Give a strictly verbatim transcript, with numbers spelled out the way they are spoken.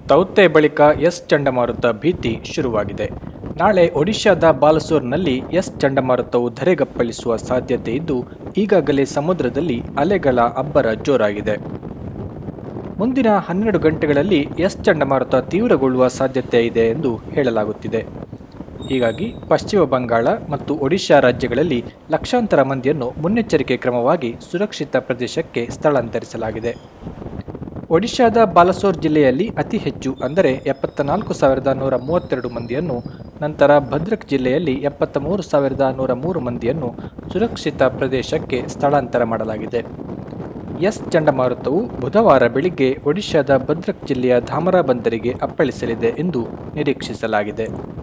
ತೌತೆ ಬಳಿಕ ಎಸ್ ಚಂಡಮಾರುತ ಭೀತಿ ಶುರುವಾಗಿದೆ. ನಾಳೆ ಒಡಿಶಾದ ಬಾಲಸೋರ್ನಲ್ಲಿ ಎಸ್ ಚಂಡಮಾರುತವು ಧರೆಗಪ್ಪಳಿಸುವ ಸಾಧ್ಯತೆ ಇದ್ದು, ಈಗಾಗಲೇ ಸಮುದ್ರದಲ್ಲಿ ಅಲೆಗಳ ಅಬ್ಬರ ಜೋರಾಗಿದೆ. ಮುಂದಿನ ಹನ್ನೆರಡು ಗಂಟೆಗಳಲ್ಲಿ ಎಸ್ ಚಂಡಮಾರುತ ತೀವ್ರಗೊಳ್ಳುವ ಸಾಧ್ಯತೆ ಇದೆ ಎಂದು ಹೇಳಲಾಗುತ್ತಿದೆ. ಹೀಗಾಗಿ ಪಶ್ಚಿಮ ಬಂಗಾಳ ಮತ್ತು ಒಡಿಶಾ ರಾಜ್ಯಗಳಲ್ಲಿ ಲಕ್ಷಾಂತರ ಮಂದಿಯನ್ನು ಮುನ್ನೆಚ್ಚರಿಕೆ ಕ್ರಮವಾಗಿ ಸುರಕ್ಷಿತ ಪ್ರದೇಶಕ್ಕೆ ಸ್ಥಳಾಂತರಿಸಲಾಗಿದೆ. ಒಡಿಶಾದ ಬಾಲಸೋರ್ ಜಿಲ್ಲೆಯಲ್ಲಿ ಅತಿ ಹೆಚ್ಚು ಅಂದರೆ ಎಪ್ಪತ್ತ ನಾಲ್ಕು ಸಾವಿರದ ನೂರ ಮೂವತ್ತೆರಡು ಮಂದಿಯನ್ನು, ನಂತರ ಭದ್ರಕ್ ಜಿಲ್ಲೆಯಲ್ಲಿ ಎಪ್ಪತ್ತ ಮೂರು ಸಾವಿರದ ನೂರ ಮೂರು ಮಂದಿಯನ್ನು ಸುರಕ್ಷಿತ ಪ್ರದೇಶಕ್ಕೆ ಸ್ಥಳಾಂತರ ಮಾಡಲಾಗಿದೆ. ಎಸ್ ಚಂಡಮಾರುತವು ಬುಧವಾರ ಬೆಳಿಗ್ಗೆ ಒಡಿಶಾದ ಭದ್ರಕ್ ಜಿಲ್ಲೆಯ ಧಾಮರಾ ಬಂದರಿಗೆ ಅಪ್ಪಳಿಸಲಿದೆ ಎಂದು ನಿರೀಕ್ಷಿಸಲಾಗಿದೆ.